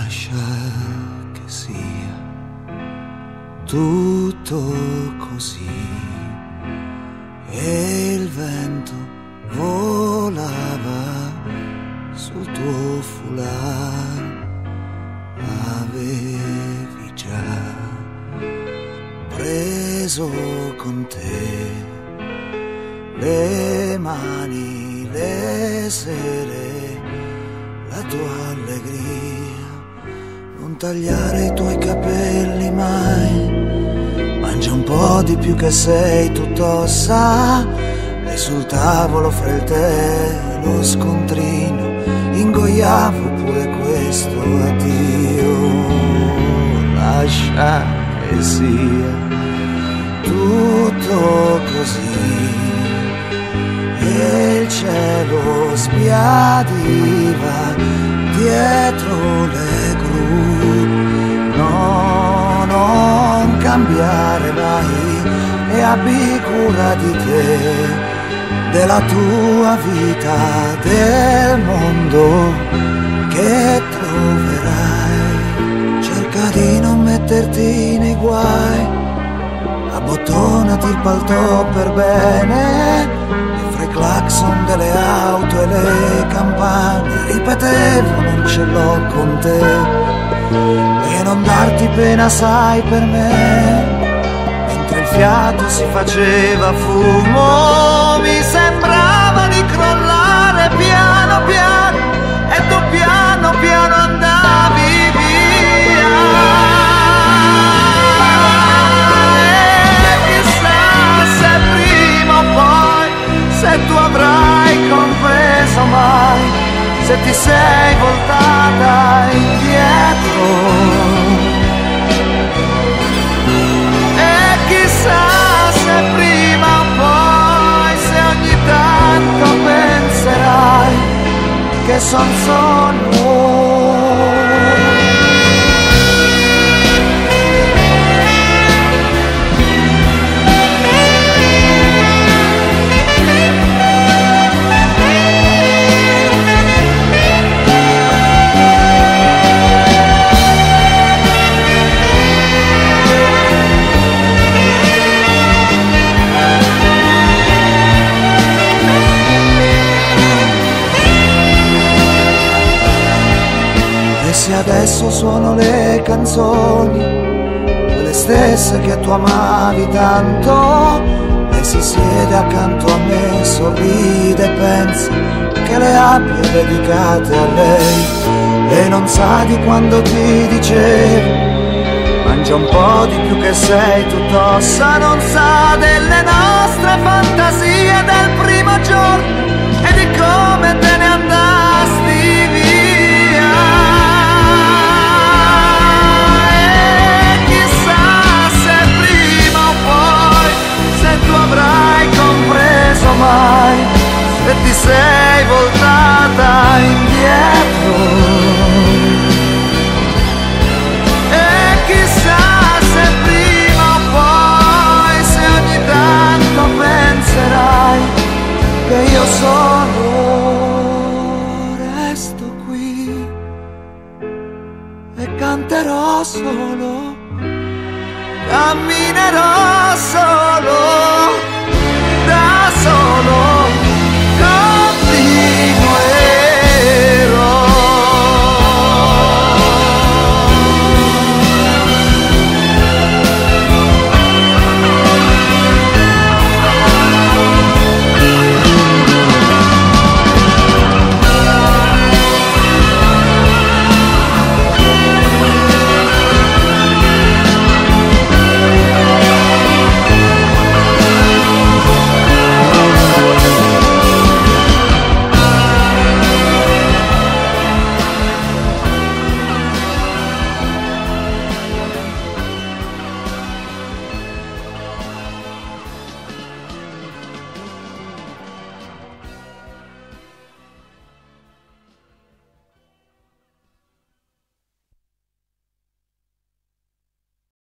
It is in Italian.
lascia che sia tutto così. E il vento volava sul tuo foulard, avevi già preso con te le mani, le sere, la tua allegria. Non tagliare i tuoi capelli mai, mangia un po' di più che sei tutto ossa. E sul tavolo fra il tè e lo scontrino ingoiavo pure questo addio. Lascia che sia tutto così. E il cielo sbiadiva dietro le gru. No, non cambiare mai e abbi cura di te, della tua vita, del mondo che troverai. Cerca di non metterti nei guai, abbottonati il paltò per bene. E fra i clacson delle auto e le campane ripetevo non ce l'ho con te. E non darti pena sai per me. Mentre il fiato si faceva fumo mi sembrava di crollare piano piano e tu piano piano andavi via. E chissà se prima o poi, se tu avrai compreso mai, se ti sei voltata indietro. Chissà se prima o poi, se ogni tanto penserai che son solo. Se adesso suono le canzoni, quelle stesse che tu amavi tanto, lei si siede accanto a me, sorride e pensa che le abbia dedicate a lei. E non sa di quando ti dicevo mangia un po' di più che sei tutto ossa. Non sa delle nostre fantasie del primo giorno e di come te ne andasti via. Tu avrai compreso mai, se ti sei voltata indietro. E chissà se prima o poi, se ogni tanto penserai che io solo resto qui e canterò solo, camminerò solo, da solo.